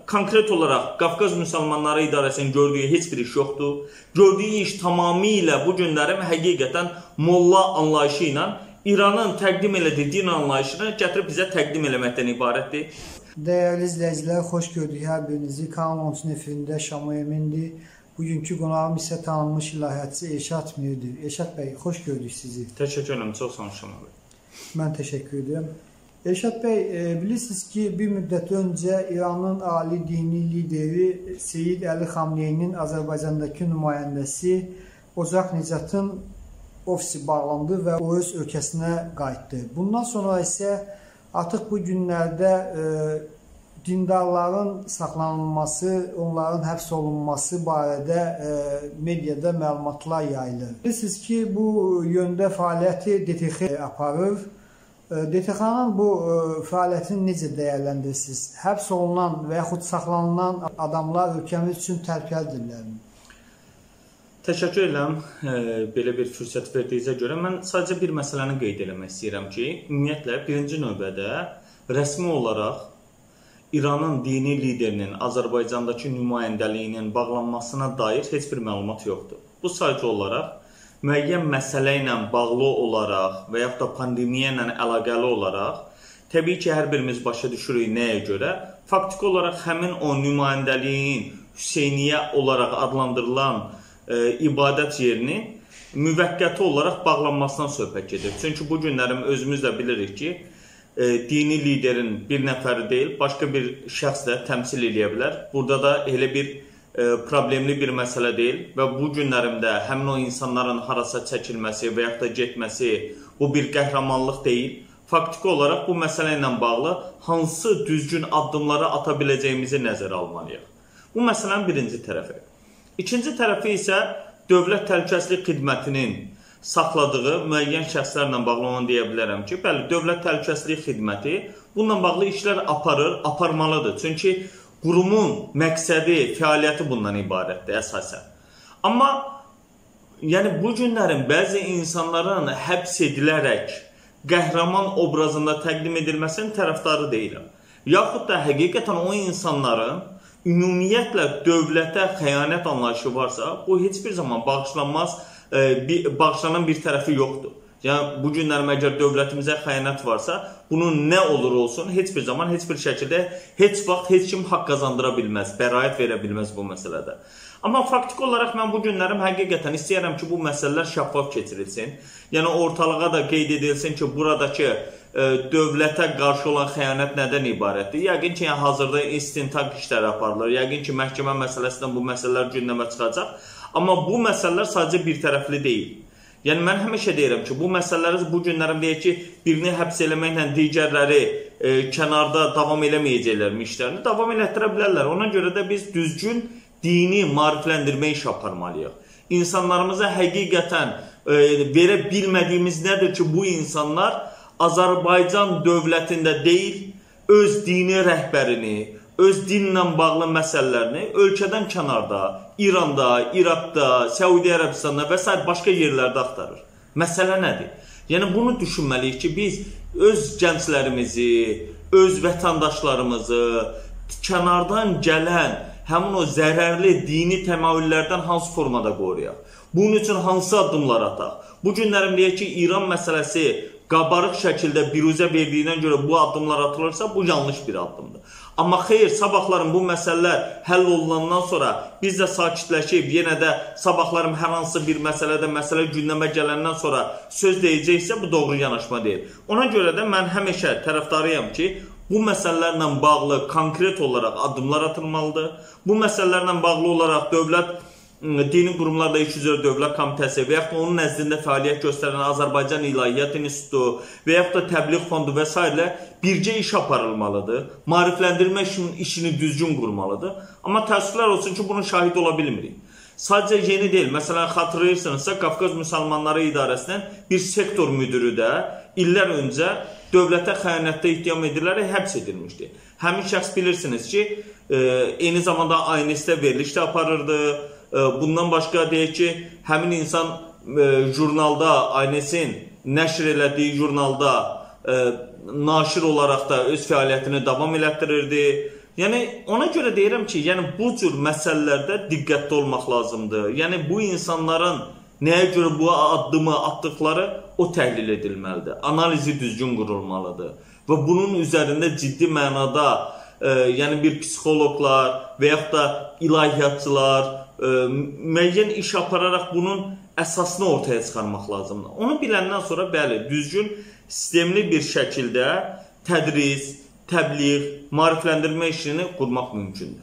konkret olaraq Qafqaz Müsəlmanları İdarəsinin gördüyü heç bir iş yoxdur. Gördüyü iş tamamilə bu günlərim həqiqətən molla anlayışı ilə İranın təqdim elədiyi din anlayışını gətirib bizə təqdim eləməkdən ibarətdir. Dəyərli izləyicilər, xoş gördük hər birinizi. Kanal 13-ün efirində Şamo Emindir. Bugünkü qonağım isə tanınmış ilahiyyatçı Elşad Mirdir. Elşad bəy, xoş gördük sizi. Təşəkkür ederim, çox sağ olun Şamo bəy. Mən təşəkkür edirəm. Elşad bəy, bilirsiniz ki, bir müddət öncə İranın ali dini lideri Seyid Əli Xamneyinin Azərbaycandakı nümayəndəsi Ocaq Nicatın ofisi bağlandı və o öz ölkəsinə qayıtdı. Bundan sonra isə artıq bu günlərdə dindarların saxlanılması, onların həbs olunması barədə mediada məlumatlar yayılır. Bilirsiniz ki, bu yöndə fəaliyyəti DTX aparır. DTX-nın bu fəaliyyətini necə dəyərləndirirsiniz? Həbs olunan və yaxud saxlanılan adamlar ölkəmiz üçün təhlükəlidirlərmi? Təşəkkür edirəm belə bir fürsət verdiyinizə görə. Mən sadəcə bir məsələni qeyd eləmək istəyirəm ki, ümumiyyətlə birinci növbədə rəsmi olaraq İranın dini liderinin Azərbaycandakı nümayəndəliyinin bağlanmasına dair heç bir məlumat yoxdur. Bu sadəcə olaraq müəyyən məsələ ilə bağlı olaraq və yaxud da pandemiya ilə əlaqəli olaraq təbii ki, hər birimiz başa düşürük nəyə görə? Faktiki olaraq həmin o nümayəndəliyin Hüseyniyyə olaraq adlandırılan ibadət yerini müvəqqəti olaraq bağlanmasından söhbət gedir. Çünki bu günlərim özümüz də bilirik ki, dini liderin bir nəfəri deyil, başqa bir şəxs də təmsil edə bilər. Burada da elə bir problemli bir məsələ deyil və bu günlərimdə həmin o insanların harasa çəkilməsi və yaxud da getməsi bu bir qəhrəmanlıq deyil. Faktiki olaraq bu məsələ ilə bağlı hansı düzgün addımları ata biləcəyimizi nəzərə almalıyıq. Bu məsələnin birinci tərəfi. İkinci tərəfi isə Dövlət Təhlükəsizlik Xidmətinin saxladığı müəyyən şəxslərlə bağlı onu deyə bilərəm ki, bəli, Dövlət Təhlükəsizlik Xidməti bununla bağlı işlər aparır, aparmalıdır. Çünki qurumun məqsədi, fəaliyyəti bundan ibarətdir əsasən. Amma yəni bu günlərin bəzi insanların həbs edilərək qəhrəman obrazında təqdim edilməsinin tərəfdarı deyiləm. Yaxud da həqiqətən o insanların ümumiyyətlə dövlətə xəyanət anlayışı varsa, bu heç bir zaman bağışlanan bir tərəfi yoxdur. Yəni, bu günlərim əgər dövlətimizə xəyanət varsa, bunun nə olur olsun, heç bir zaman, heç bir şəkildə, heç vaxt, heç kim haqq qazandıra bilməz, bəraət verə bilməz bu məsələdə. Amma faktiki olaraq mən bu günlərim həqiqətən istəyərəm ki, bu məsələlər şəffaf keçirilsin. Yəni, ortalığa da qeyd edilsin ki, buradakı dövlətə qarşı olan xəyanət nədən ibarətdir? Yəqin ki, hazırda istintaq işləri aparılır, yəqin ki, məhkəmə məsələsindən bu məsələlər gündəmə çıxacaq. Amma bu məsələlər sadəcə bir tərəfli deyil. Yəni, mən həmişə deyirəm ki, bu məsələləri bu günlərim deyək ki, birini həbs eləməklə digərləri kənarda davam eləməyəcəklərmi işlərini davam elətdirə bilərlər. Ona görə də biz düzgün dini maarifləndirmə iş aparmalıyıq. İnsanlarımıza həqiqətən verə bilmədiyimiz nədir ki, bu insanlar Azərbaycan dövlətində deyil, öz dini rəhbərini, öz dinlə bağlı məsələlərini ölkədən kənarda, İranda, İraqda, Səudiyyə Ərəbistanda və s. başqa yerlərdə axtarır. Məsələ nədir? Yəni, bunu düşünməliyik ki, biz öz gənclərimizi, öz vətəndaşlarımızı kənardan gələn həmin o zərərli dini təmayüllərdən hansı formada qoruyaq? Bunun üçün hansı addımlar ataq? Bu günlərim deyək ki, İran məsələsi qabarıq şəkildə biruzə verdiyinə görə bu addımlar atılırsa, bu yanlış bir addımdır. Amma xeyr, sabahlarım bu məsələlər həll olunandan sonra biz də sakitləşib, yenə də sabahlarım hər hansı bir məsələ gündəmə gələndən sonra söz deyəcəksə, bu doğru yanaşma deyil. Ona görə də mən həmişə tərəfdarıyam ki, bu məsələlərlə bağlı konkret olaraq addımlar atılmalıdır. Bu məsələlərlə bağlı olaraq dövlət dini qurumlarla iş üzrə Dövlət Komitəsi və yaxud da onun nəzdində fəaliyyət göstərən Azərbaycan İlahiyyat İnstitutu və yaxud da Təbliğ Fondu və s. ilə bircə iş aparılmalıdır. Maarifləndirmə işini düzgün qurmalıdır. Amma təəssüflər olsun ki, bunun şahid ola bilmirik. Sadəcə yeni deyil. Məsələn, xatırlayırsınızsa, Qafqaz Müsəlmanları İdarəsinin bir sektor müdürü də illər öncə dövlətə xəyanətdə ittiham edilərək həbs edilmişdi. Həmin şəxs bilirsiniz ki, eyni zamanda ANS-də veriliş də aparırdı. Bundan başqa deyək ki, həmin insan jurnalda, ANS-in nəşr elədiyi jurnalda naşir olaraq da öz fəaliyyətini davam elətdirirdi. Yəni ona görə deyirəm ki, yəni bu cür məsələlərdə diqqətli olmaq lazımdır. Yəni bu insanların nəyə görə bu addımı atdıqları o təhlil edilməlidir. Analizi düzgün qurulmalıdır və bunun üzərində ciddi mənada yəni bir psixoloqlar və yaxud da ilahiyyatçılar müəyyən iş apararaq bunun əsasını ortaya çıxarmaq lazımdır. Onu biləndən sonra bəli, düzgün, sistemli bir şəkildə tədris, təbliğ, maarifləndirmə işini qurmaq mümkündür.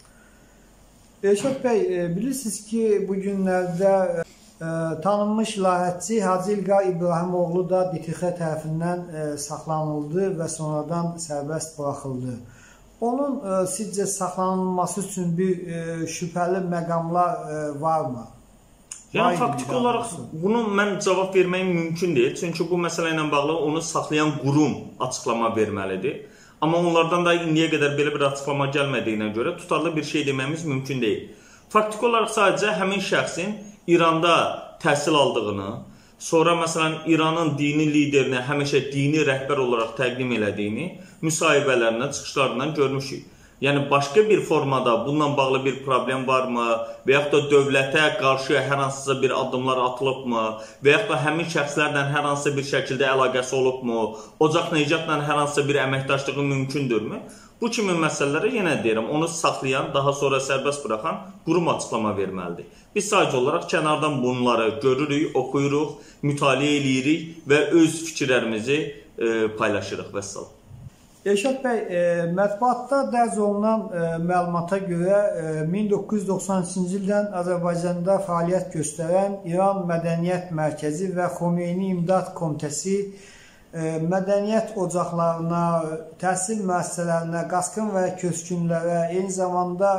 Elşad bəy, bilirsiniz ki, bu günlərdə tanınmış layihətçi Hacı İlqar İbrahimoğlu da DTX tərəfindən saxlanıldı və sonradan sərbəst buraxıldı. Onun sizcə saxlanılması üçün bir şübhəli məqamlar varmı? Yəni faktiki olaraq bunu mən cavab verməyim mümkün deyil. Çünki bu məsələ ilə bağlı onu saxlayan qurum açıqlama verməlidir. Amma onlardan da indiyə qədər belə bir açıqlama gəlmədiyinə görə tutarlı bir şey deməyimiz mümkün deyil. Faktiki olaraq sadəcə həmin şəxsin İranda təhsil aldığını, sonra məsələn İranın dini liderini həmişə dini rəhbər olaraq təqdim elədiyini müsahibələrindən, çıxışlarından görmüşük. Yəni başqa bir formada bununla bağlı bir problem varmı və yaxud da dövlətə qarşı hər hansısa bir addımlar atılıbmı və yaxud da həmin şəxslərlə hər hansısa bir şəkildə əlaqəsi olubmu, ocaq necatla hər hansısa bir əməkdaşlığı mümkündürmü? Bu kimi məsələləri yenə deyirəm, onu saxlayan, daha sonra sərbəst buraxan qurum açıqlama verməlidir. Biz sadəcə olaraq kənardan bunları görürük, oxuyuruq, mütaliə edirik və öz fikirlərimizi paylaşırıq. Vəssalam. Elşad bəy, mətbuatda dərc olunan məlumata görə 1993-cü ildən Azərbaycanda fəaliyyət göstərən İran Mədəniyyət Mərkəzi və Xomeyni İmdad Komitəsi mədəniyyət ocaqlarına, təhsil müəssisələrinə, qaçqın və köçkünlərə, eyni zamanda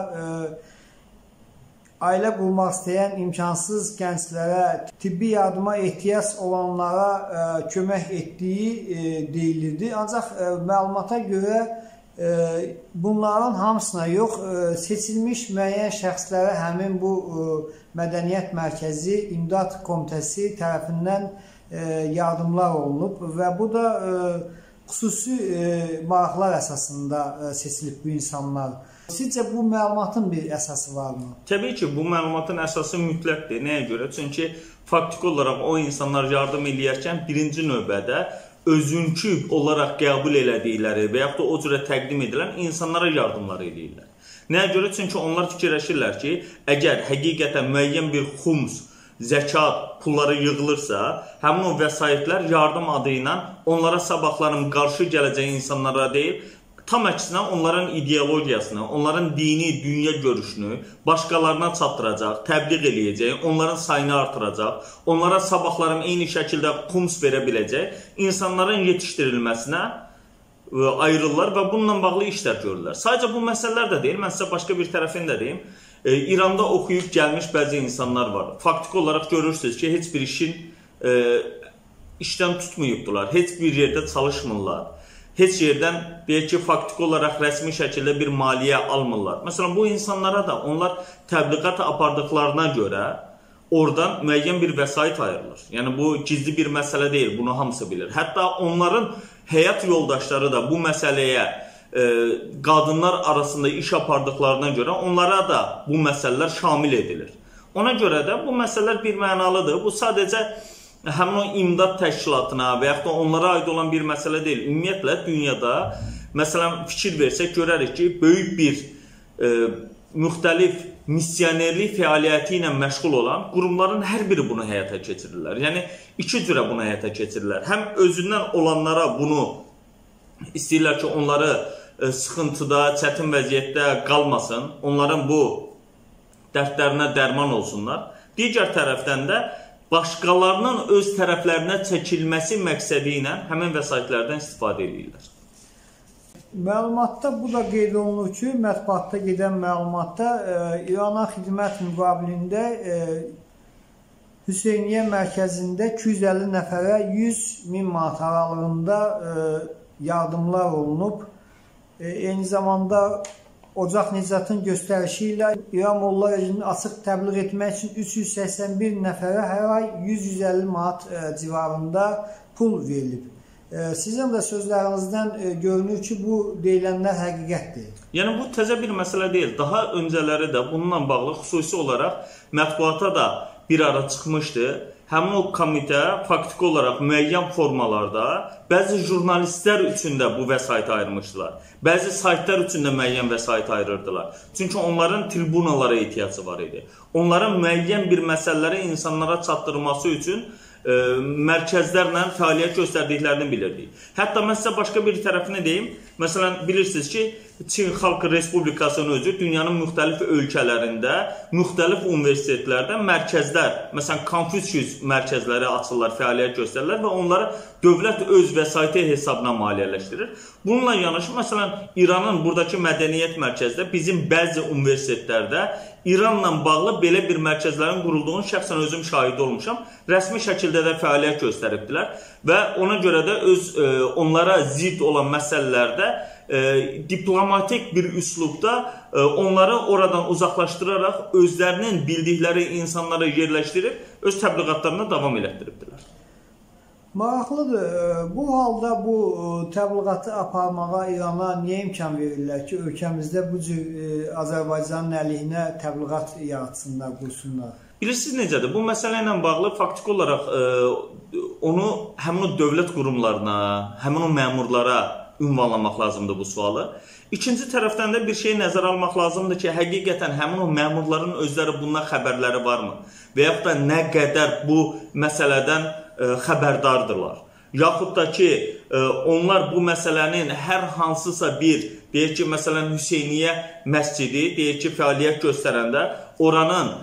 ailə qurmaq istəyən imkansız gənclərə, tibbi yardıma ehtiyac olanlara kömək etdiyi deyilirdi. Ancaq məlumata görə bunların hamısına yox, seçilmiş müəyyən şəxslərə həmin bu Mədəniyyət Mərkəzi İmdad Komitəsi tərəfindən yardımlar olunub və bu da xüsusi maraqlar əsasında seçilib bu insanlar. Sizcə bu məlumatın bir əsası varmı? Təbii ki, bu məlumatın əsası mütləqdir. Nəyə görə? Çünki faktiki olaraq o insanlar yardım eləyərkən birinci növbədə özünkü olaraq qəbul elədikləri və yaxud da o cürə təqdim edilən insanlara yardımlar eləyirlər. Nəyə görə? Çünki onlar fikirləşirlər ki, əgər həqiqətən müəyyən bir xums, zəkat pulları yığılırsa, həmin o vəsaitlər yardım adı ilə onlara sabahların qarşı gələcək insanlara deyil, tam əksinə onların ideologiyasını, onların dini, dünya görüşünü başqalarına çatdıracaq, təbliğ eləyəcək, onların sayını artıracaq, onlara sabahların eyni şəkildə xums verə biləcək, insanların yetişdirilməsinə ayrılırlar və bununla bağlı işlər görürlər. Sadəcə bu məsələlər də deyil, mən sizə başqa bir tərəfini də deyim. İranda oxuyub gəlmiş bəzi insanlar var. Faktiki olaraq görürsünüz ki, heç bir işdən tutmayıbdılar, heç bir yerdə çalışmırlar. Heç yerdən deyək ki, faktiki olaraq rəsmi şəkildə bir maliyyə almırlar. Məsələn, bu insanlara da onlar təbliğat apardıqlarına görə oradan müəyyən bir vəsait ayrılır. Yəni, bu gizli bir məsələ deyil, bunu hamısı bilir. Hətta onların həyat yoldaşları da bu məsələyə qadınlar arasında iş apardıqlarına görə onlara da bu məsələlər şamil edilir. Ona görə də bu məsələlər bir mənalıdır. Bu sadəcə həmin o imdad təşkilatına və yaxud da onlara aid olan bir məsələ deyil. Ümumiyyətlə, dünyada, məsələn, fikir versək, görərik ki, böyük bir müxtəlif missionerlik fəaliyyəti ilə məşğul olan qurumların hər biri bunu həyata keçirirlər. Yəni, iki cürə bunu həyata keçirirlər. Həm özündən olanlara bunu istəyirlər ki, onları sıxıntıda, çətin vəziyyətdə qalmasın, onların bu dərdlərinə dərman olsunlar. Digər tərəfdən də başqalarının öz tərəflərinə çəkilməsi məqsədi ilə həmin vəsaitlərdən istifadə edirlər. Məlumatda bu da qeyd olunur ki, mətbuatda gedən məlumatda İrana xidmət müqabilində Hüseyniyyə mərkəzində 250 nəfərə 100.000 manat aralığında yardımlar olunub. Eyni zamanda Ocaq Nicatın göstərişi ilə İran Molla rejimini açıq təbliğ etmək üçün 381 nəfərə hər ay 100-150 manat civarında pul verilib. Sizin də sözlərinizdən görünür ki, bu deyilənlər həqiqətdir. Yəni bu təzə bir məsələ deyil. Daha öncələri də bununla bağlı xüsusi olaraq mətbuata da bir ara çıxmışdı. Həmin o komitə faktiki olaraq müəyyən formalarda bəzi jurnalistlər üçün də bu vəsaiti ayırmışdılar. Bəzi saytlar üçün də müəyyən vəsait ayırırdılar. Çünki onların tribunalara ehtiyacı var idi. Onların müəyyən bir məsələləri insanlara çatdırması üçün mərkəzlərlə fəaliyyət göstərdiklərini bilirdik. Hətta mən sizə başqa bir tərəfini deyim. Məsələn, bilirsiniz ki, Çin Xalq Respublikasının özü dünyanın müxtəlif ölkələrində, müxtəlif universitetlərdə mərkəzlər, məsələn, Konfusius mərkəzləri açırlar, fəaliyyət göstərirlər və onları dövlət öz vəsaiti hesabına maliyyələşdirir. Bununla yanaşı, məsələn, İranın buradakı mədəniyyət mərkəzdə bizim bəzi universitetlərdə İranla bağlı belə bir mərkəzlərin qurulduğunu şəxsən özüm şahidi olmuşam. Rəsmi şəkildə də fəaliyyət göstəribdilər və ona görə də onlara zidd olan məsələlərdə diplomatik bir üslubda onları oradan uzaqlaşdıraraq özlərinin bildikləri insanlara yerləşdirib öz təbliğatlarına davam elətdiribdilər. Maraqlıdır. Bu halda bu təbliğatı aparmağa İrana niyə imkan verirlər ki, ölkəmizdə bu cür Azərbaycanın əleyhinə təbliğat yaratsınlar, qursunlar? Bilirsiniz necədir? Bu məsələ ilə bağlı faktiki olaraq onu həmin o dövlət qurumlarına, həmin o məmurlara ünvanlamaq lazımdır bu sualı. İkinci tərəfdən də bir şey nəzərə almaq lazımdır ki, həqiqətən həmin o məmurların özləri bundan xəbərləri varmı? Və yaxud da nə qədər bu məsələdən xəbərdardırlar. Yaxud da ki, onlar bu məsələnin hər hansısa bir, deyək ki, məsələn, Hüseyniyyə məscidi, deyək ki, fəaliyyət göstərəndə oranın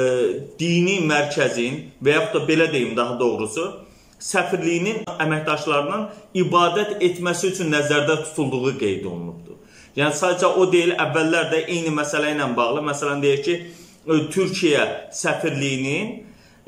dini mərkəzin və yaxud da belə deyim daha doğrusu, səfirliyinin əməkdaşlarının ibadət etməsi üçün nəzərdə tutulduğu qeyd olunubdur. Yəni, sadəcə o deyil, əvvəllər də eyni məsələ ilə bağlı, məsələn, deyək ki, Türkiyə səfirliyinin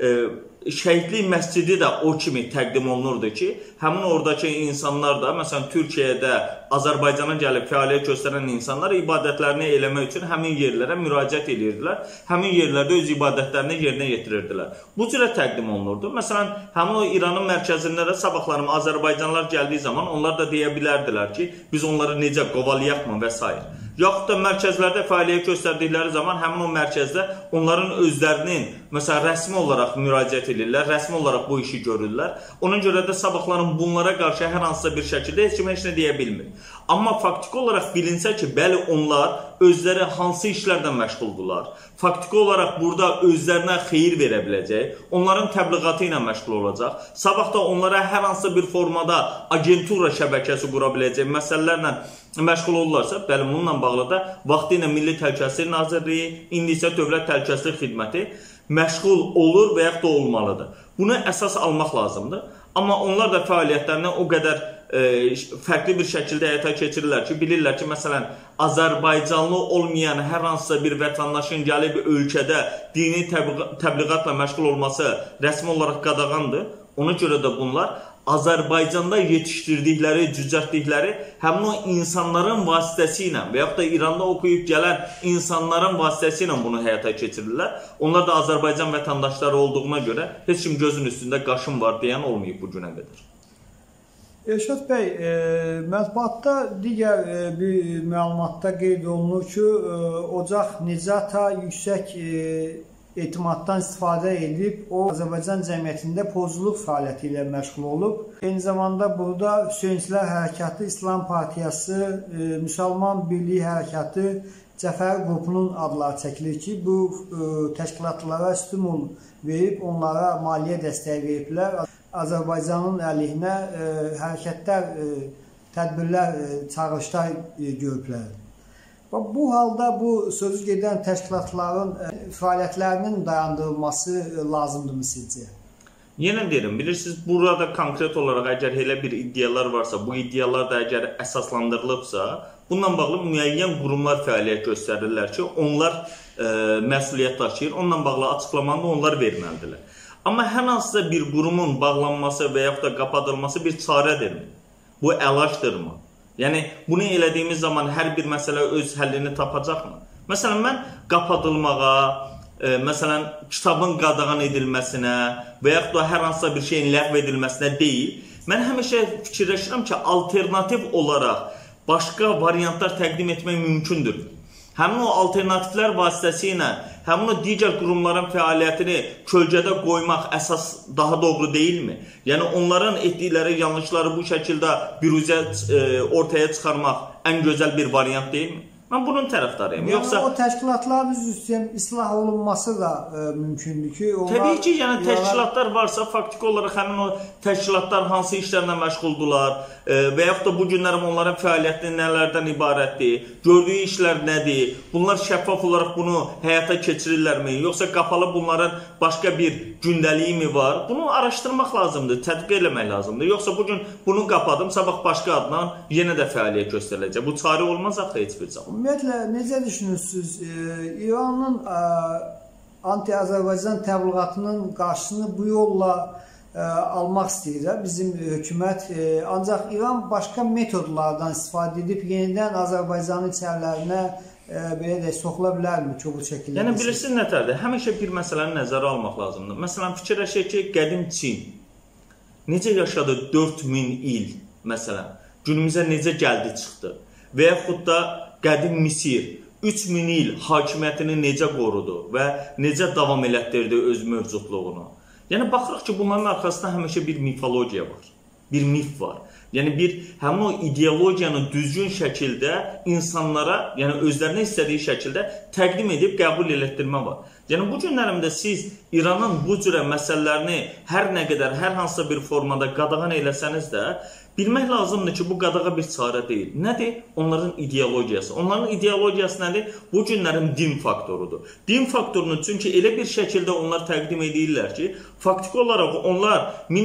şəhidlik məscidi də o kimi təqdim olunurdu ki, həmin oradakı insanlar da, məsələn, Türkiyədə Azərbaycana gəlib fəaliyyət göstərən insanlar ibadətlərini eləmək üçün həmin yerlərə müraciət edirdilər, həmin yerlərdə öz ibadətlərini yerinə yetirirdilər. Bu cürə təqdim olunurdu. Məsələn, həmin o İranın mərkəzində də sabahlarım Azərbaycanlar gəldiyi zaman onlar da deyə bilərdilər ki, biz onları necə qovalayaqmı və s. Yaxud da mərkəzlərdə fəaliyyət göstərdikləri zaman həmin o mərkəzdə onların özlərinin, məsələn, rəsmi olaraq müraciət edirlər, rəsmi olaraq bu işi görürlər. Ona görə də sabahların bunlara qarşı hər hansısa bir şəkildə heç kim heç nə deyə bilmir. Amma faktiki olaraq bilinsə ki, bəli, onlar özləri hansı işlərdən məşğuldurlar. Faktiki olaraq burada özlərinə xeyir verə biləcək, onların təbliğatı ilə məşğul olacaq. Sabah da onlara hər hansısa bir formada agentura şəbəkəsi qura biləcək məsələlərlə məşğul olurlarsa, bəli, bununla bağlı da vaxtı ilə Milli Təhlükəsizlik Nazirliyi, indi isə Dövlət Təhlükəsizlik Xidməti məşğul olur və yaxud da olmalıdır. Bunu əsas almaq lazımdır. Amma onlar da fəaliyyətlərini o qədər fərqli bir şəkildə həyata keçirirlər ki, bilirlər ki, məsələn, Azərbaycanlı olmayan hər hansısa bir vətəndaşın gəlib ölkədə dini təbliğatla məşğul olması rəsmi olaraq qadağandır. Ona görə də bunlar Azərbaycanda yetişdirdikləri, cücərtdikləri həmin o insanların vasitəsilə və yaxud da İranda oxuyub gələn insanların vasitəsilə bunu həyata keçirirlər. Onlar da Azərbaycan vətəndaşları olduğuna görə heç kim gözün üstündə qaşım var deyən olmayıb bu günə qədər. Elşad bəy, mətbuatda digər bir məlumatda qeyd olunur ki, Ocaq Nicata yüksək etimaddan istifadə edib, o Azərbaycan cəmiyyətində pozuluq fəaliyyəti ilə məşğul olub. Eyni zamanda burada Hüseynçilər Hərəkatı, İslam Partiyası, Müsəlman Birliyi Hərəkatı, Cəfəri qrupunun adları çəkilir ki, bu təşkilatlara stimul verib, onlara maliyyə dəstəyi veriblər. Azərbaycanın əleyhinə hərəkətlər, tədbirlər, çağırışlar görüblər. Bu halda bu sözü gedən təşkilatların fəaliyyətlərinin dayandırılması lazımdırmı sizcə? Yenə deyirəm, bilirsiniz, burada konkret olaraq əgər elə bir iddialar varsa, bu iddialar da əgər əsaslandırılıbsa, bununla bağlı müəyyən qurumlar fəaliyyət göstərirlər ki, onlar məsuliyyət daşıyır, onunla bağlı açıqlamanı da onlar verməlidirlər. Amma hər hansısa bir qurumun bağlanması və yaxud da qapadılması bir çarədirmi? Bu əlacdırmı? Yəni, bunu elədiyimiz zaman hər bir məsələ öz həllini tapacaqmı? Məsələn, mən qapadılmağa, kitabın qadağan edilməsinə və yaxud da hər hansısa bir şeyin ləğv edilməsinə deyil, Mən həmişə fikirləşirəm ki, alternativ olaraq başqa variantlar təqdim etmək mümkündür. Həmin o alternativlər vasitəsilə həmin o digər qurumların fəaliyyətini kölgədə qoymaq əsas daha doğru deyilmi? Yəni onların etdikləri yanlışları bu şəkildə büruzə ortaya çıxarmaq ən gözəl bir variant deyilmi? Mən bunun tərəfdarıyım. Yoxsa o təşkilatların üzrə islah olunması da mümkündür ki, onlar təbii ki, yəni təşkilatlar varsa, faktiki olaraq həmin o təşkilatlar hansı işlərlə məşğuldular və yaxud da bu günlərim onların fəaliyyəti nələrdən ibarətdir, gördüyü işlər nədir, bunlar şəffaf olaraq bunu həyata keçirirlərmi, yoxsa qapalı bunların başqa bir gündəliyi mi var? Bunu araşdırmaq lazımdır, tədqiq eləmək lazımdır. Yoxsa bugün bunu qapadım, sabah başqa adla yenə də fəaliyyət göstəriləcək. Bu çarə olmaz axı heç bir zaman. Ümumiyyətlə, necə düşünürsünüz? İranın anti-Azərbaycan təbliğatının qarşısını bu yolla almaq istəyir bizim hökumət. Ancaq İran başqa metodlardan istifadə edib yenidən Azərbaycanın içərilərinə belə də soxula bilərmi ki, bu şəkildə? Yəni, bilirsiniz nətərdir? Həmişə bir məsələni nəzərə almaq lazımdır. Məsələn, fikirləşək ki, qədim Çin necə yaşadı 4000 il, məsələn, günümüzə necə gəldi çıxdı və yaxud da qədim Misir 3000 il hakimiyyətini necə qorudu və necə davam elətdirdi öz mövcudluğunu. Yəni, baxırıq ki, bunların arxasında həmişə bir mifologiya var, bir mif var. Yəni, həmin o ideologiyanı düzgün şəkildə insanlara, yəni özlərinə istədiyi şəkildə təqdim edib qəbul elətdirmə var. Yəni, bu günlərimdə siz İranın bu cürə məsələlərini hər nə qədər, hər hansısa bir formada qadağan eləsəniz də, bilmək lazımdır ki, bu qadağa bir çarə deyil. Nədir? Onların ideologiyası. Onların ideologiyası nədir? Bu günlərin din faktorudur. Din faktorunu çünki elə bir şəkildə onlar təqdim edirlər ki, faktiki olaraq onlar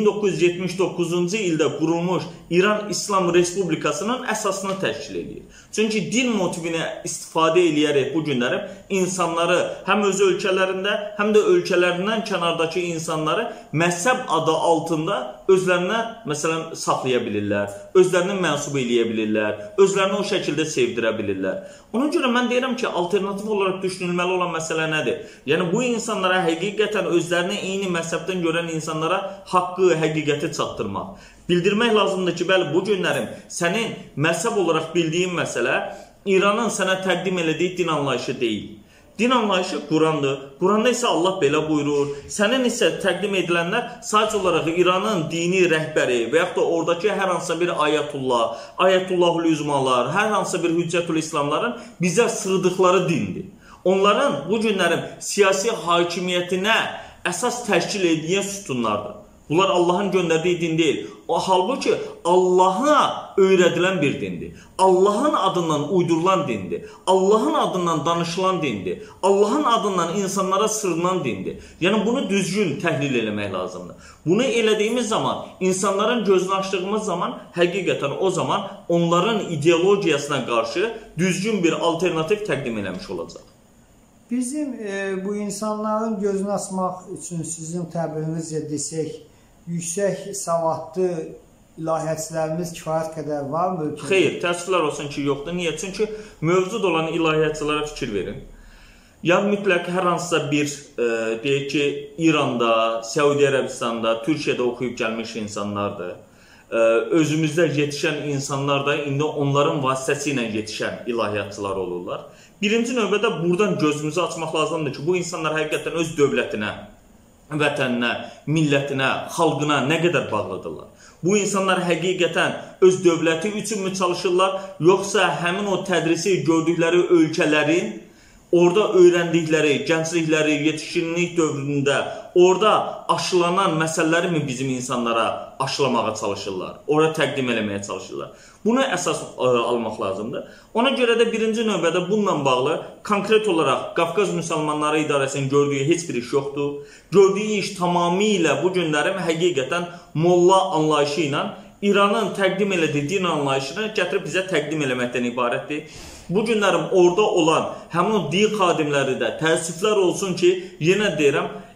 1979-cu ildə qurulmuş İran İslam Respublikasının əsasını təşkil edir. Çünki din motivini istifadə eləyərək bu günlərim insanları həm öz ölkələrində, həm də ölkələrindən kənardakı insanları məzhəb adı altında özlərinə, məsələn, saxlaya bilirlər, özlərini mənsub eləyə bilirlər, özlərini o şəkildə sevdirə bilirlər. Ona görə mən deyirəm ki, alternativ olaraq düşünülməli olan məsələ nədir? Yəni, bu insanlara həqiqətən özlərini eyni məzhəbdən görən insanlara haqqı, həqiqəti çatdırmaq. Bildirmək lazımdır ki, bəli, bu günlərim sənin məzhəb olaraq bildiyin məsələ İranın sənə təqdim elədiyi din anlayışı deyil. Din anlayışı Qurandır. Quranda isə Allah belə buyurur. Sənin isə təqdim edilənlər sadəcə olaraq İranın dini rəhbəri və yaxud da oradakı hər hansısa bir ayətullah, ayətullahul üzmalar, hər hansısa bir hüccətül İslamların bizə sığdıqları dindir. Onların bu günlərin siyasi hakimiyyətinə əsas təşkil edən sütunlardır. Bunlar Allahın göndərdiyi din deyil. Halbuki Allaha öyrədilən bir dindir. Allahın adından uydurulan dindir. Allahın adından danışılan dindir. Allahın adından insanlara sığınan dindir. Yəni bunu düzgün təhlil eləmək lazımdır. Bunu elədiyimiz zaman, insanların gözünü açdığımız zaman, həqiqətən o zaman onların ideologiyasına qarşı düzgün bir alternativ təqdim eləmiş olacaq. Bizim bu insanların gözünü açmaq üçün sizin təbirinizcə desək, yüksək savadlı ilahiyyatçılarımız kifayət qədər var mı? Xeyr, təəssüflər olsun ki, yoxdur. Niyə? Çünki mövcud olan ilahiyyatçılara fikir verin. Ya mütləq hər hansısa bir, deyək ki, İranda, Səudi Ərəbistanda, Türkiyədə oxuyub gəlmiş insanlardır. Özümüzdə yetişən insanlar da indi onların vasitəsi ilə yetişən ilahiyyatçılar olurlar. Birinci növbədə buradan gözümüzü açmaq lazımdır ki, bu insanlar həqiqətən öz dövlətinə, vətəninə, millətinə, xalqına nə qədər bağlıdırlar? Bu insanlar həqiqətən öz dövləti üçünmü çalışırlar, yoxsa həmin o tədrisi gördükləri ölkələrin orada öyrəndikləri, gənclikləri, yetişkinlik dövründə orada aşılanan məsələləri mi bizim insanlara aşılamağa çalışırlar, orada təqdim eləməyə çalışırlar? Bunu əsas almaq lazımdır. Ona görə də birinci növbədə bununla bağlı konkret olaraq Qafqaz Müsəlmanları İdarəsinin gördüyü heç bir iş yoxdur. Gördüyü iş tamamilə bu günlərim həqiqətən molla anlayışı ilə İranın təqdim elədiyi din anlayışını gətirib bizə təqdim eləməkdən ibarətdir. Bu günlərim orada olan həmin o din xadimləri də təəssüflər olsun ki, yenə deyirəm,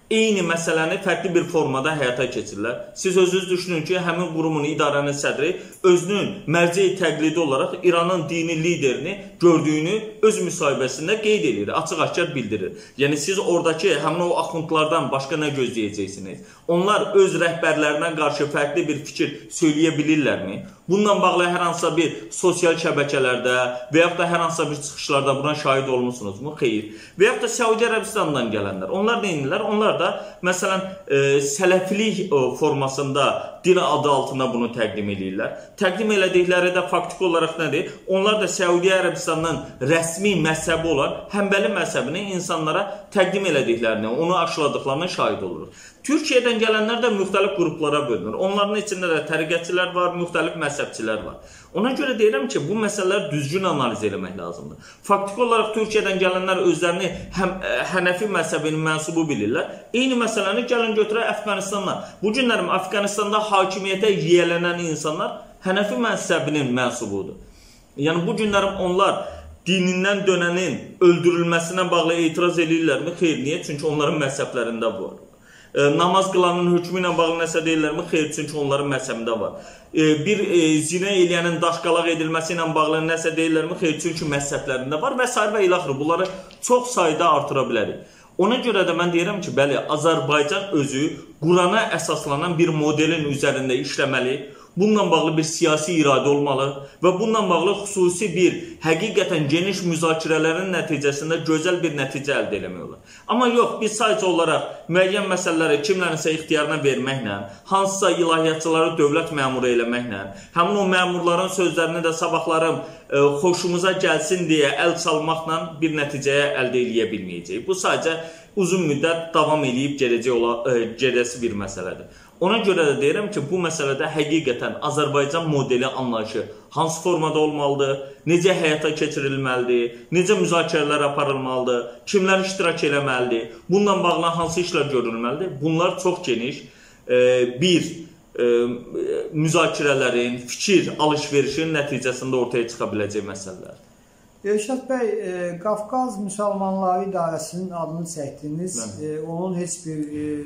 eyni məsələni fərqli bir formada həyata keçirirlər. Siz özünüz düşünün ki, həmin qurumun, idarənin sədri özünün mərcəyi təqlidi olaraq İranın dini liderini gördüyünü öz müsahibəsində qeyd edir, açıq-aşkar bildirir. Yəni siz oradakı həmin o axundlardan başqa nə gözləyəcəksiniz? Onlar öz rəhbərlərinə qarşı fərqli bir fikir söyləyə bilirlərmi? Bununla bağlı hər hansısa bir sosial şəbəkələrdə və yaxud da hər hansısa bir çıxışlarda buna şahid olmuşsunuzmu? Xeyr. Və yaxud da Səudi Ərəbistandan gələnlər. Onlar nə edirlər? Onlar da məsələn sələfilik formasında din adı altında bunu təqdim edirlər. Təqdim elədikləri də faktiki olaraq nədir? Onlar da Səudi Ərəbistanın rəsmi məzhəbi olan Həmbəli məzhəbini insanlara təqdim elədiklərini, onu aşıladıqlarına şahid oluruq. Türkiyədən gələnlər də müxtəlif qruplara bölünür. Onların içində də təriqətçilər var, müxtəlif məzhəbçilər var. Ona görə deyirəm ki, bu məsələlər düzgün analiz etmək lazımdır. Faktiki olaraq Türkiyədən gələnlər özlərini Hənəfi məzhəbinin mənsubu bilirlər. Eyni məsələni gəlin götürək Əfqanistandan. Bu günlərim Əfqanistanda hakimiyyətə yiyələnən insanlar Hənəfi məzhəbinin mənsubudur. Yəni bu günlərim onlar dinindən dönənin öldürülməsinə bağlı etiraz edirlərmi? Xeyr, niyə? Çünki onların məzhəblərində bu var. Namaz qılanın hökmü ilə bağlı nəsə deyirlərmi? Xeyr, çünki onların məzhəbində var. Bir zinə eləyənin daşqalaq edilməsi ilə bağlı nəsə deyirlərmi? Xeyr, çünki məzhəblərində var və s. və ilaxır. Bunları çox sayda artıra bilərik. Ona görə də mən deyirəm ki, bəli, Azərbaycan özü Qurana əsaslanan bir modelin üzərində işləməli. Bununla bağlı bir siyasi iradə olmalı və bununla bağlı xüsusi bir həqiqətən geniş müzakirələrin nəticəsində gözəl bir nəticə əldə eləmək olur. Amma yox, biz sadəcə olaraq müəyyən məsələləri kimlərinsə ixtiyarına verməklə, hansısa ilahiyyatçıları dövlət məmuru eləməklə, həmin o məmurların sözlərini də sabahlarım xoşumuza gəlsin deyə əl çalmaqla bir nəticəyə əldə eləyə bilməyəcək. Bu sadəcə uzun müddət davam edib gedəsi bir məsələdir. Ona görə də deyirəm ki, bu məsələdə həqiqətən Azərbaycan modeli anlayışı hansı formada olmalıdır, necə həyata keçirilməlidir, necə müzakirələr aparılmalıdır, kimlər iştirak eləməlidir, bununla bağlı hansı işlər görülməlidir. Bunlar çox geniş bir müzakirələrin, fikir alış-verişin nəticəsində ortaya çıxa biləcək məsələlər. Elşad bəy, Qafqaz Müsəlmanları İdarəsinin adını çəkdiniz, onun heç bir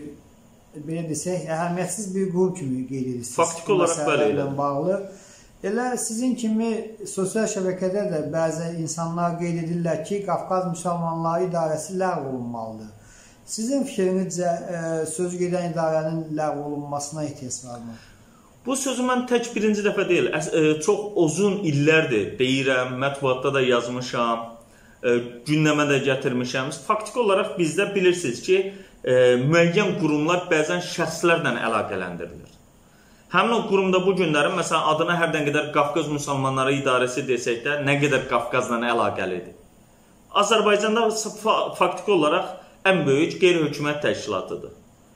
belə desək, əhəmiyyətsiz bir qrup kimi qeyd edirsiniz. Faktiki olaraq belə bağlı. Elə sizin kimi sosial şəbəkədə də bəzi insanlar qeyd edirlər ki, Qafqaz Müsəlmanları İdarəsi ləğv olunmalıdır. Sizin fikrinizcə söz gedən idarənin ləğv olunmasına ehtiyac varmı? Bu sözü mən tək birinci dəfə deyil, çox uzun illərdir deyirəm, mətbuatda da yazmışam, gündəmə də gətirmişəm. Faktiki olaraq bizdə bilirsiniz ki, müəyyən qurumlar bəzən şəxslərlə əlaqələndirilir. Həmin o qurumda bu günlərin, məsələn, adına hərdən qədər Qafqaz Müsəlmanları İdarəsi desək də, nə qədər Qafqazla əlaqəlidir. Azərbaycanda faktiki olaraq ən böyük qeyri-hökumət təşkilatıdır.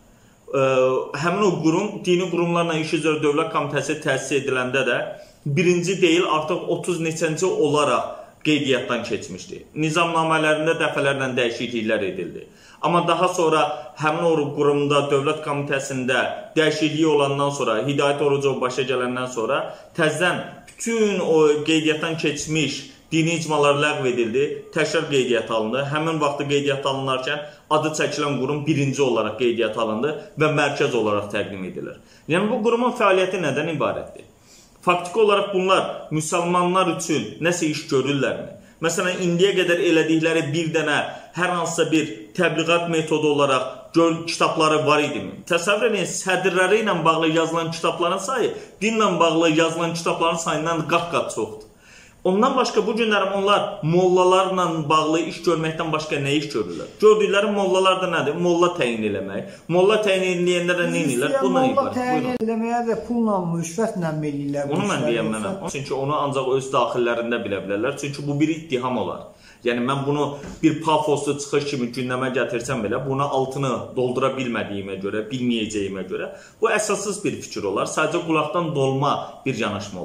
Həmin o qurum, dini qurumlarla İş üzrə Dövlət Komitəsi təsis ediləndə də birinci deyil, artıq 30 neçənci olaraq qeydiyyatdan keçmişdi. Nizamnamələrində dəfələrlə dəyişikliklər edildi. Amma daha sonra həmin o qurumda, Dövlət Komitəsində dəyişikliyi olandan sonra, Hidayət Orucov başa gələndən sonra təzədən bütün o qeydiyyatdan keçmiş dini icmalar ləğv edildi, təkrar qeydiyyat alındı. Həmin vaxtı qeydiyyat alınarkən adı çəkilən qurum birinci olaraq qeydiyyat alındı və mərkəz olaraq təqdim edilir. Yəni bu qurumun fəaliyyəti nədən ibarətdir? Faktiki olaraq bunlar müsəlmanlar üçün nəsə iş görürlərmi? Məsələn, indiyə qədər elədikləri bir dənə hər hansısa bir təbliğat metodu olaraq kitabları var idimi? Təsəvvür edin, sədrləri ilə bağlı yazılan kitabların sayı dinlə bağlı yazılan kitabların sayından qat-qat çoxdur. Ondan başqa bu günlərim onlar mollalarla bağlı iş görməkdən başqa nə iş görürlər? Gördükləri mollalar da nədir? Molla təyin eləmək. Molla təyin eləyəndə də nə edirlər? Molla təyin eləməyə də pulla, rüşvətlə mi eləyirlər? Onu mən deyəmənəm. Çünki onu ancaq öz daxillərində bilə bilərlər. Çünki bu bir ittiham olar. Yəni mən bunu bir pafoslu çıxış kimi gündəmə gətirsəm belə, buna altını doldura bilmədiyimə görə, bilməyəcəyimə görə bu əsassız bir fikir olar. Sadəcə qulaqdan dolma bir yanaşma olar.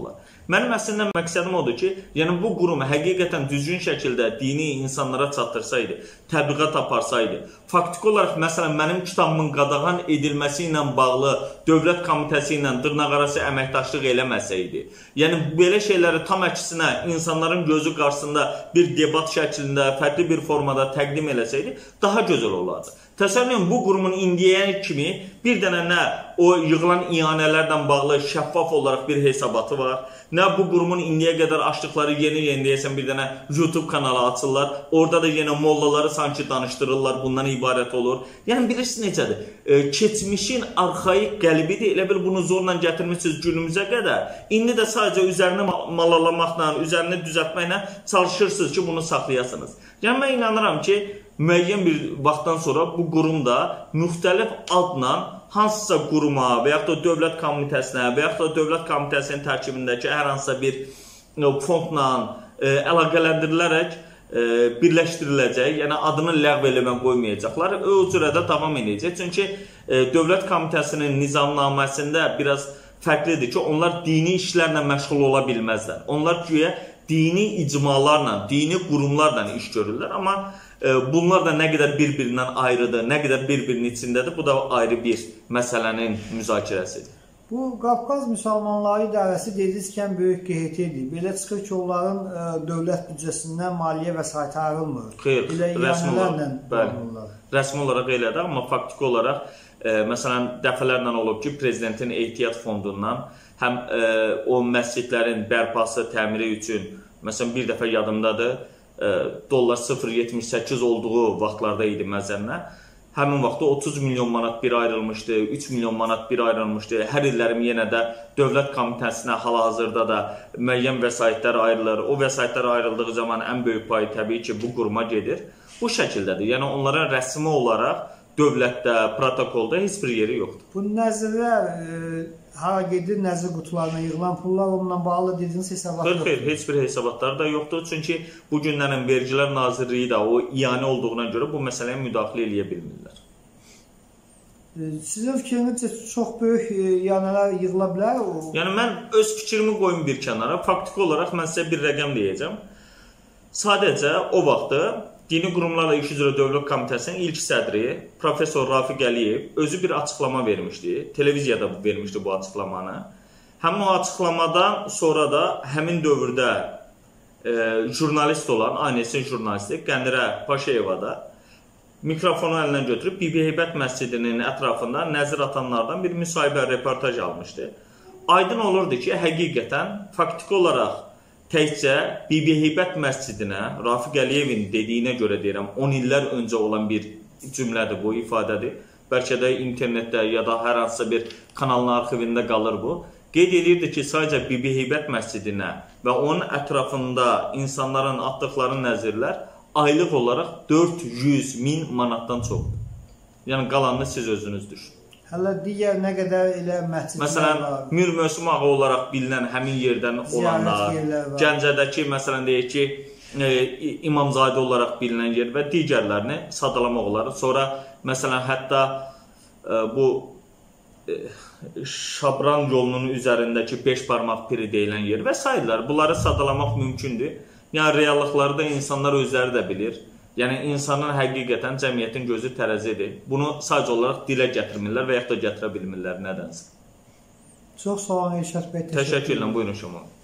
Mənim əslində məqsədim odur ki, yəni bu qurum həqiqətən düzgün şəkildə dini insanlara çatdırsaydı, təbliğat aparsaydı, faktiki olaraq məsələn mənim kitabımın qadağan edilməsi ilə bağlı Dövlət Komitəsi ilə dırnaqarası əməkdaşlıq eləməsəydi, yəni belə şeyləri tam əksinə insanların gözü qarşısında bir debat şəklində, fərqli bir formada təqdim eləsəydi, daha gözəl olardı. Təsəvvürün bu qurumun indiyə kimi bir dənə nə o yığılan iyanələrlə bağlı şəffaf olaraq bir hesabatı var, nə bu qurumun indiyə qədər açdıqları yeni deyəsən bir dənə YouTube kanalı açırlar, orada da yenə mollaları sanki danışdırırlar, bundan ibarət olur. Yəni bilirsiniz necədir? Keçmişin arxaik qəlbidir, elə bil bunu zorla gətirmişsiniz günümüzə qədər. İndi də sadəcə üzərini malalamaqla, üzərini düzəltməklə çalışırsınız ki, bunu saxlayasınız. Yəni mən inanıram ki, müəyyən bir vaxtdan sonra bu qurum da müxtəlif adla hansısa quruma və yaxud da Dövlət Komitəsinə və yaxud da Dövlət Komitəsinin tərkibindəki hər hansısa bir fondla əlaqələndirilərək birləşdiriləcək, yəni adını ləğv eləmə qoymayacaqlar, o cürə də davam edəcək. Çünki Dövlət Komitəsinin nizamnaməsində biraz fərqlidir ki, onlar dini işlərlə məşğul ola bilməzlər. Onlar güya dini icmalarla, dini qurumlarla iş görürlər, amma bunlar da nə qədər bir-birindən ayrıdır, nə qədər bir-birinin içindədir, bu da ayrı bir məsələnin müzakirəsidir. Bu Qafqaz Müsəlmanları İdarəsi dedikən böyük QHT-dir. Belə çıxır ki, onların dövlət büdcəsindən maliyyə vəsaiti ayrılmır. Xeyr, rəsmi olaraq elədir, amma faktiki olaraq məsələn dəfələrlə olub ki, prezidentin ehtiyat fondundan həm o məscidlərin bərpası, təmiri üçün, məsələn bir dəfə yadımdadır, dollar 0.78 olduğu vaxtlarda idi məzənnə. Həmin vaxtda 30 milyon manat bir ayrılmışdı, 3 milyon manat bir ayrılmışdı. Hər illərim yenə də Dövlət Komitəsinə hal-hazırda da müəyyən vəsaitlər ayrılır. O vəsaitlər ayrıldığı zaman ən böyük payı təbii ki, bu quruma gedir. Bu şəkildədir. Yəni onlara rəsmi olaraq dövlətdə, protokolda heç bir yeri yoxdur. Bu nəzirlər hara gedir, nəzir qutularına yığılan pullar onunla bağlı dediyiniz hesabat yoxdur? Xeyr, heç bir hesabatlar da yoxdur. Çünki bu günlərin Vergilər Nazirliyi də o iyanə olduğuna görə bu məsələyə müdaxilə eləyə bilmirlər. Sizin fikrinizcə çox böyük iyanələr yığıla bilər? Yəni mən öz fikrimi qoyum bir kənara. Faktiki olaraq mən sizə bir rəqəm deyəcəm. Sadəcə o vaxtı Dini Qurumlarla İş üzrə Dövlət Komitəsinin ilk sədri Profesor Rafiq Əliyev özü bir açıqlama vermişdi. Televiziyada vermişdi bu açıqlamanı. Həmin o açıqlamadan sonra da həmin dövrdə jurnalist olan, ANS-in jurnalisti Qəndirə Paşayeva da mikrofonu əlindən götürüb Bibi Heybət məscidinin ətrafında nəzir atanlardan bir müsahibə, reportaj almışdı. Aydın olurdu ki, həqiqətən faktiki olaraq təkcə Bibi Heybət məscidinə Rafiq Əliyevin dediyinə görə deyirəm, 10 illər öncə olan bir cümlədir bu, ifadədir. Bəlkə də internetdə ya da hər hansısa bir kanalın arxivində qalır bu. Qeyd edirdi ki, sadəcə Bibi Heybət məscidinə və onun ətrafında insanların atdıqları nəzirlər aylıq olaraq 400.000 manatdan çoxdur. Yəni qalanını siz özünüz düşünün. Hələ digər nə qədər elə məscidlər var? Məsələn, Mir Möhsüm ağa olaraq bilinən həmin yerdən olanlar, Gəncədəki, məsələn, deyək ki, İmamzadə olaraq bilinən yer və digərlərini sadalamaq olar. Sonra, məsələn, hətta bu Şabran yolunun üzərindəki 5 barmaq piri deyilən yer və s. Bunları sadalamaq mümkündür. Yəni, reallıqları da insanlar özləri də bilir. Yəni, insanın həqiqətən cəmiyyətin gözü tərəzidir. Bunu sadəcə olaraq dilə gətirmirlər və yaxud da gətirə bilmirlər nədənsə. Çox sağ olun, Elşad bəy. Təşəkkür edirəm, buyurun Şaman.